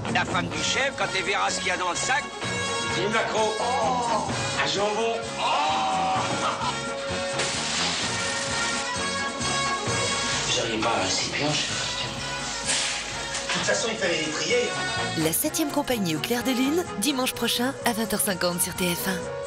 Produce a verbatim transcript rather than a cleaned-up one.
La femme du chef, quand elle verra ce qu'il y a dans le sac, une macro, oh, un jambon, oh. Vous n'auriez pas assez pioche? De toute façon, il fallait les trier. La septième compagnie au clair de lune, dimanche prochain à vingt heures cinquante sur T F un.